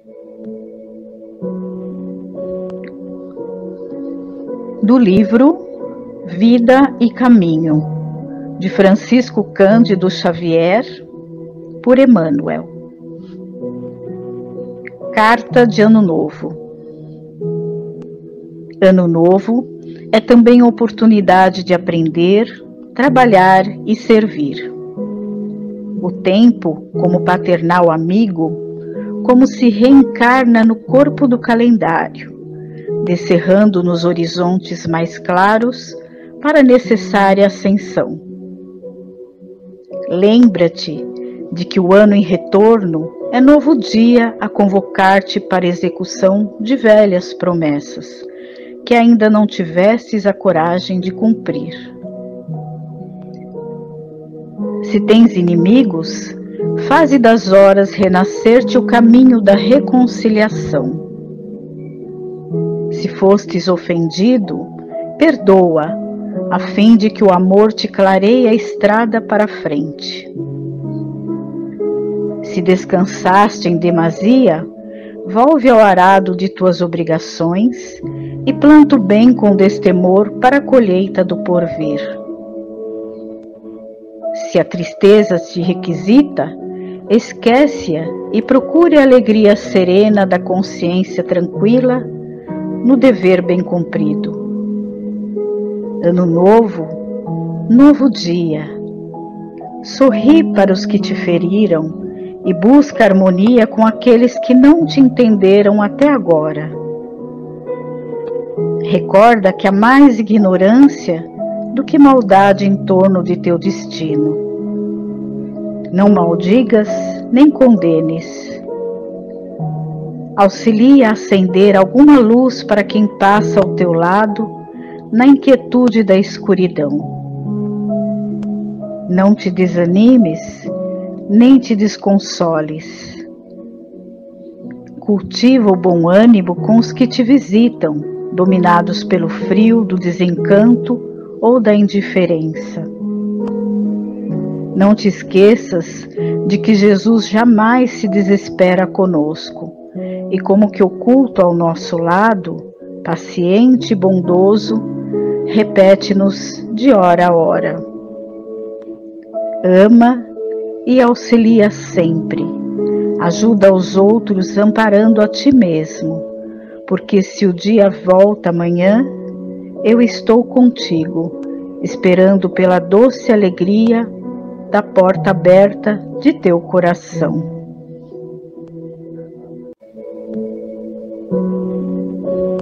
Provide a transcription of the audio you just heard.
Do livro Vida e Caminho, de Francisco Cândido Xavier, por Emmanuel. Carta de Ano Novo. Ano Novo é também oportunidade de aprender, trabalhar e servir. O tempo, como paternal amigo, como se reencarna no corpo do calendário, descerrando nos horizontes mais claros para a necessária ascensão. Lembra-te de que o ano em retorno é novo dia a convocar-te para execução de velhas promessas, que ainda não tivesses a coragem de cumprir. Se tens inimigos, faze das horas renascer-te o caminho da reconciliação. Se fostes ofendido, perdoa, a fim de que o amor te clareie a estrada para a frente. Se descansaste em demasia, volve ao arado de tuas obrigações e planta o bem com destemor para a colheita do porvir. Se a tristeza te requisita, esquece-a e procure a alegria serena da consciência tranquila no dever bem cumprido. Ano novo, novo dia. Sorri para os que te feriram e busca harmonia com aqueles que não te entenderam até agora. Recorda que há mais ignorância do que maldade em torno de teu destino. Não maldigas nem condenes. Auxilia a acender alguma luz para quem passa ao teu lado na inquietude da escuridão. Não te desanimes, nem te desconsoles. Cultiva o bom ânimo com os que te visitam, dominados pelo frio do desencanto ou da indiferença. Não te esqueças de que Jesus jamais se desespera conosco, e como que oculto ao nosso lado, paciente e bondoso, repete-nos de hora a hora. Ama e auxilia sempre. Ajuda aos outros amparando a ti mesmo, porque se o dia volta amanhã, eu estou contigo, esperando pela doce alegria da porta aberta de teu coração.